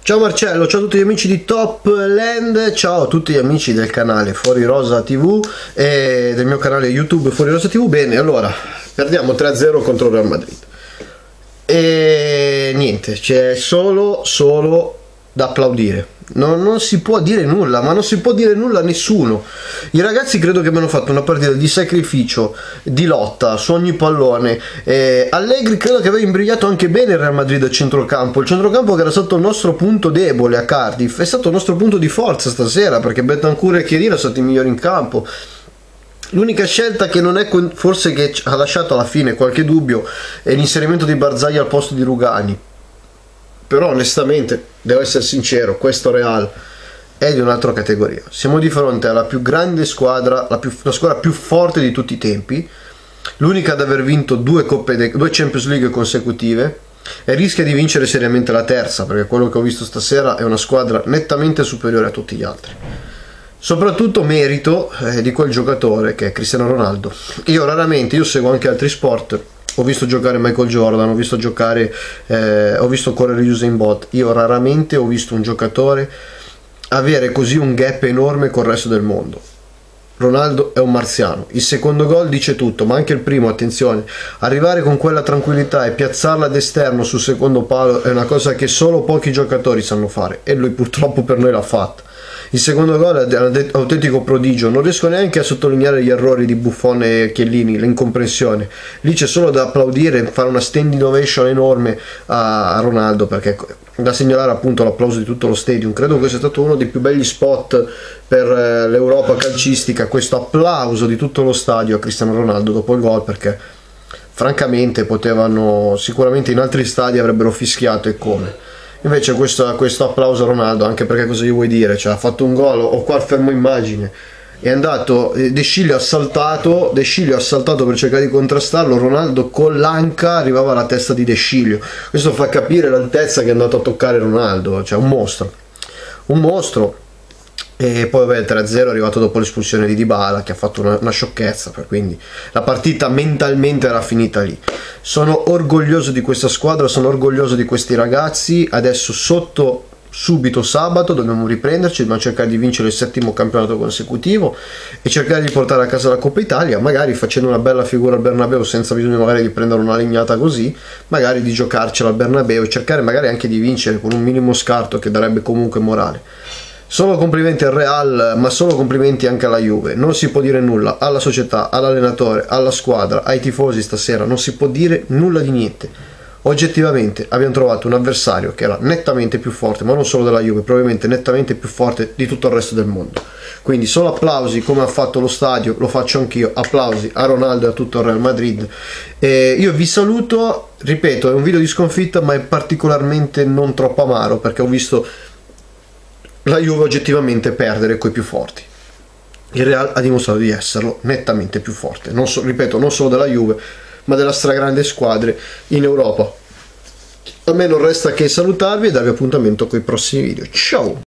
Ciao Marcello, ciao a tutti gli amici di Top Land, ciao a tutti gli amici del canale Fuori Rosa TV e del mio canale YouTube Fuori Rosa TV. Bene, allora, perdiamo 3-0 contro il Real Madrid e niente, c'è solo da applaudire. Non si può dire nulla, ma non si può dire nulla a nessuno. I ragazzi credo che abbiano fatto una partita di sacrificio, di lotta su ogni pallone. Allegri credo che aveva imbrigliato anche bene il Real Madrid a centrocampo. Il centrocampo che era stato il nostro punto debole a Cardiff è stato il nostro punto di forza stasera, perché Bentancur e Chiellini sono stati i migliori in campo. L'unica scelta che non è forse che ha lasciato alla fine qualche dubbio è l'inserimento di Barzagli al posto di Rugani. Però onestamente, devo essere sincero, questo Real è di un'altra categoria. Siamo di fronte alla più grande squadra, la squadra più forte di tutti i tempi, l'unica ad aver vinto due Champions League consecutive, e rischia di vincere seriamente la terza, perché quello che ho visto stasera è una squadra nettamente superiore a tutti gli altri. Soprattutto merito di quel giocatore che è Cristiano Ronaldo. Io seguo anche altri sport. Ho visto giocare Michael Jordan, ho visto correre Usain Bolt. Io raramente ho visto un giocatore avere così un gap enorme col resto del mondo. Ronaldo è un marziano. Il secondo gol dice tutto, ma anche il primo, attenzione. Arrivare con quella tranquillità e piazzarla ad esterno sul secondo palo è una cosa che solo pochi giocatori sanno fare, e lui purtroppo per noi l'ha fatta. Il secondo gol è un autentico prodigio, non riesco neanche a sottolineare gli errori di Buffon e Chiellini, l'incomprensione. Lì c'è solo da applaudire, fare una standing ovation enorme a Ronaldo, perché da segnalare appunto l'applauso di tutto lo stadium. Credo che sia stato uno dei più belli spot per l'Europa calcistica, questo applauso di tutto lo stadio a Cristiano Ronaldo dopo il gol, perché francamente sicuramente in altri stadi avrebbero fischiato, e come. Invece questo applauso a Ronaldo, anche perché cosa gli vuoi dire? Cioè, ha fatto un gol, ho qua il fermo immagine, è andato, De Sciglio ha saltato per cercare di contrastarlo, Ronaldo con l'anca arrivava alla testa di De Sciglio. Questo fa capire l'altezza che è andato a toccare Ronaldo, cioè un mostro. E poi il 3-0 è arrivato dopo l'espulsione di Dybala, che ha fatto una sciocchezza, quindi la partita mentalmente era finita lì. Sono orgoglioso di questa squadra, sono orgoglioso di questi ragazzi. Adesso subito sabato dobbiamo riprenderci, dobbiamo cercare di vincere il 7° campionato consecutivo e cercare di portare a casa la Coppa Italia, magari facendo una bella figura al Bernabeu, senza bisogno magari di prendere una legnata così, magari di giocarcela al Bernabeu e cercare magari anche di vincere con un minimo scarto che darebbe comunque morale. Solo complimenti al Real, ma solo complimenti anche alla Juve. Non si può dire nulla alla società, all'allenatore, alla squadra, ai tifosi stasera. Non si può dire nulla di niente. Oggettivamente abbiamo trovato un avversario che era nettamente più forte, ma non solo della Juve, probabilmente nettamente più forte di tutto il resto del mondo. Quindi solo applausi, come ha fatto lo stadio, lo faccio anch'io. Applausi a Ronaldo e a tutto il Real Madrid. Io vi saluto, ripeto, è un video di sconfitta, ma è particolarmente non troppo amaro, perché ho visto la Juve oggettivamente perdere coi più forti. Il Real ha dimostrato di esserlo nettamente più forte, ripeto, non solo della Juve, ma della stragrande squadre in Europa. A me non resta che salutarvi e darvi appuntamento con i prossimi video. Ciao!